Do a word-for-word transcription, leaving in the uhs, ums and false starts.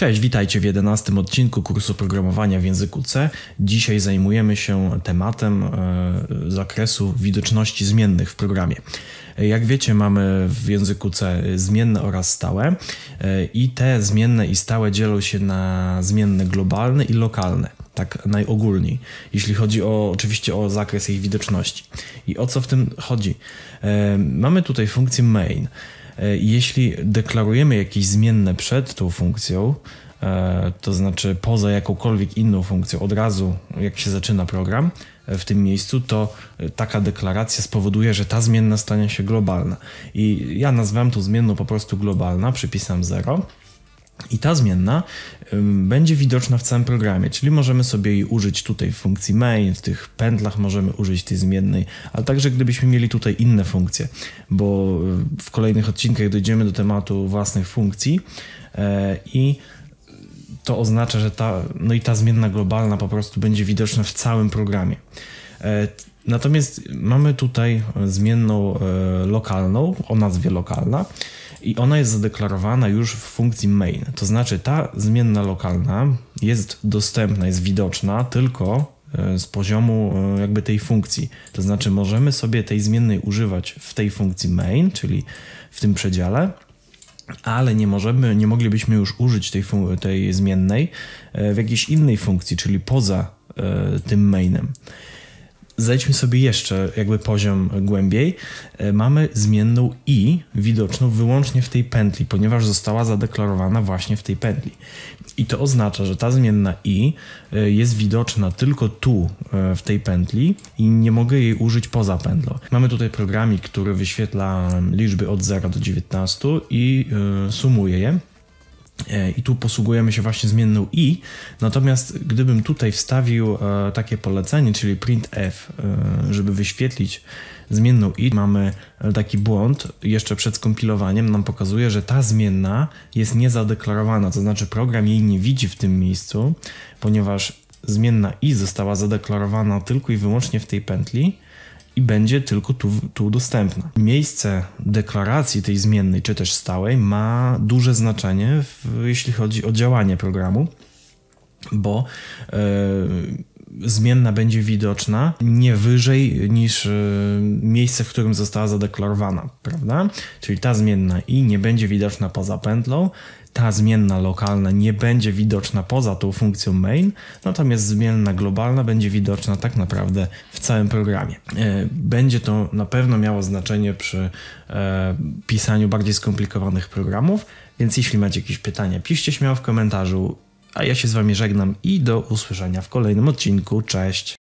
Cześć, witajcie w jedenastym odcinku kursu programowania w języku C. Dzisiaj zajmujemy się tematem e, zakresu widoczności zmiennych w programie. Jak wiecie, mamy w języku C zmienne oraz stałe e, i te zmienne i stałe dzielą się na zmienne globalne i lokalne, tak najogólniej, jeśli chodzi o, oczywiście o zakres ich widoczności. I o co w tym chodzi? E, mamy tutaj funkcję main. Jeśli deklarujemy jakieś zmienne przed tą funkcją, to znaczy poza jakąkolwiek inną funkcją od razu jak się zaczyna program w tym miejscu, to taka deklaracja spowoduje, że ta zmienna stanie się globalna. I ja nazwałem tą zmienną po prostu globalna, przypisam zero. I ta zmienna ym, będzie widoczna w całym programie, czyli możemy sobie jej użyć tutaj w funkcji main, w tych pętlach możemy użyć tej zmiennej, ale także gdybyśmy mieli tutaj inne funkcje, bo w kolejnych odcinkach dojdziemy do tematu własnych funkcji yy, i to oznacza, że ta, no i ta zmienna globalna po prostu będzie widoczna w całym programie. Yy, natomiast mamy tutaj zmienną yy, lokalną, o nazwie lokalna, i ona jest zadeklarowana już w funkcji main. To znaczy ta zmienna lokalna jest dostępna, jest widoczna tylko z poziomu jakby tej funkcji. To znaczy możemy sobie tej zmiennej używać w tej funkcji main, czyli w tym przedziale, ale nie możemy, nie moglibyśmy już użyć tej, tej zmiennej w jakiejś innej funkcji, czyli poza tym mainem. Zejdźmy sobie jeszcze jakby poziom głębiej. Mamy zmienną i widoczną wyłącznie w tej pętli, ponieważ została zadeklarowana właśnie w tej pętli. I to oznacza, że ta zmienna i jest widoczna tylko tu w tej pętli i nie mogę jej użyć poza pętlą. Mamy tutaj programik, który wyświetla liczby od zera do dziewiętnastu i sumuje je. I tu posługujemy się właśnie zmienną i, natomiast gdybym tutaj wstawił e, takie polecenie, czyli printf, e, żeby wyświetlić zmienną i, mamy taki błąd jeszcze przed skompilowaniem, nam pokazuje, że ta zmienna jest niezadeklarowana, to znaczy program jej nie widzi w tym miejscu, ponieważ zmienna i została zadeklarowana tylko i wyłącznie w tej pętli i będzie tylko tu, tu dostępna. Miejsce deklaracji tej zmiennej, czy też stałej, ma duże znaczenie, w, jeśli chodzi o działanie programu, bo e, zmienna będzie widoczna nie wyżej niż e, miejsce, w którym została zadeklarowana, prawda? Czyli ta zmienna i nie będzie widoczna poza pętlą, ta zmienna lokalna nie będzie widoczna poza tą funkcją main, natomiast zmienna globalna będzie widoczna tak naprawdę w całym programie. Będzie to na pewno miało znaczenie przy e, pisaniu bardziej skomplikowanych programów, więc jeśli macie jakieś pytania, piszcie śmiało w komentarzu, a ja się z wami żegnam i do usłyszenia w kolejnym odcinku. Cześć!